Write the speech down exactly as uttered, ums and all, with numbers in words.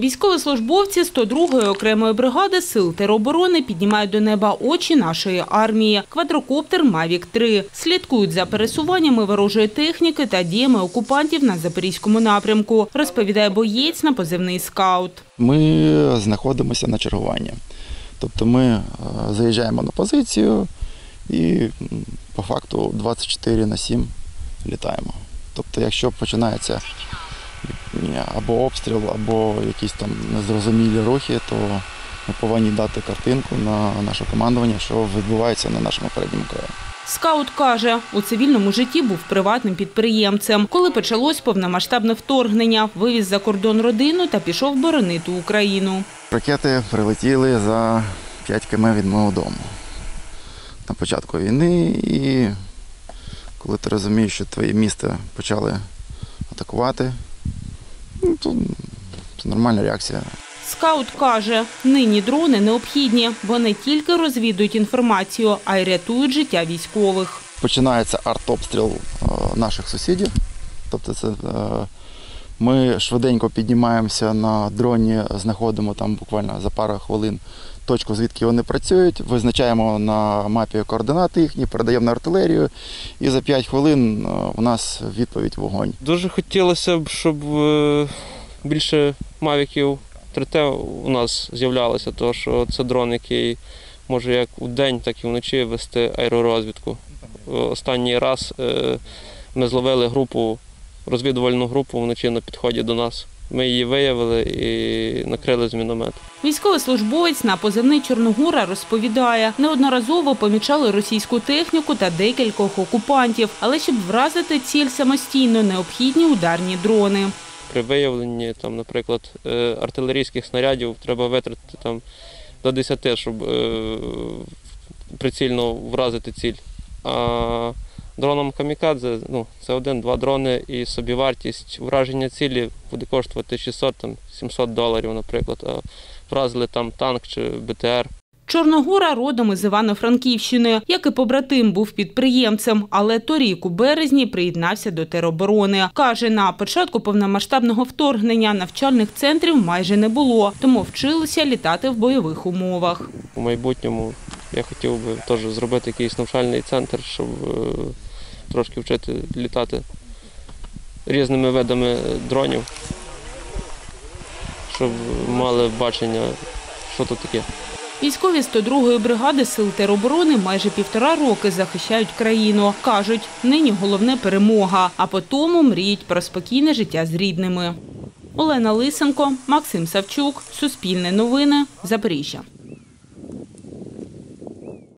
Військовослужбовці сто другої окремої бригади Сил тероборони піднімають до неба очі нашої армії. Квадрокоптер Мавік три. Слідкують за пересуваннями ворожої техніки та діями окупантів на Запорізькому напрямку, розповідає боєць на позивний «Скаут». Ми знаходимося на чергуванні. Тобто ми заїжджаємо на позицію і по факту двадцять чотири на сім літаємо. Тобто якщо починається або обстріл, або якісь там незрозумілі рухи, то ми повинні дати картинку на наше командування, що відбувається на нашому передньому краї. Скаут каже, у цивільному житті був приватним підприємцем. Коли почалось повномасштабне вторгнення, вивіз за кордон родину та пішов боронити Україну. Ракети прилетіли за п'ять кілометрів від мого дому на початку війни. І коли ти розумієш, що твоє місто почали атакувати, ну, то це нормальна реакція. Скаут каже, нині дрони необхідні, бо не тільки розвідують інформацію, а й рятують життя військових. Починається артобстріл наших сусідів. Тобто це ми швиденько піднімаємося на дроні, знаходимо там буквально за пару хвилин точку, звідки вони працюють, визначаємо на мапі координати їхні, передаємо на артилерію і за п'ять хвилин у нас відповідь вогонь. Дуже хотілося б, щоб більше мавіків три Т у нас з'являлося, тому що це дрон, який може як вдень, так і вночі вести аеророзвідку. Останній раз ми зловили групу, розвідувальну групу вночі на підході до нас. Ми її виявили і накрили з міномету. Військовослужбовець на позивний «Чорногура» розповідає, неодноразово помічали російську техніку та декількох окупантів, але щоб вразити ціль самостійно, необхідні ударні дрони. При виявленні, там, наприклад, артилерійських снарядів треба витратити там, до десяти, щоб е, прицільно вразити ціль. А дроном камікадзе ну, це один-два дрони і собівартість враження цілі буде коштувати шістсот-сімсот доларів, наприклад. А вразили там танк чи Б Т Р. Чорногура родом із Івано-Франківщини. Як і побратим, був підприємцем, але торік у березні приєднався до тероборони. Каже, на початку повномасштабного вторгнення навчальних центрів майже не було, тому вчилися літати в бойових умовах. У майбутньому я хотів би теж зробити якийсь навчальний центр, щоб трошки вчити літати різними видами дронів, щоб мали бачення, що тут таке. Військові сто другої бригади Сил тероборони майже півтора роки захищають країну. Кажуть, нині головне – перемога, а потому мріють про спокійне життя з рідними. Олена Лисенко, Максим Савчук, Суспільне новини, Запоріжжя.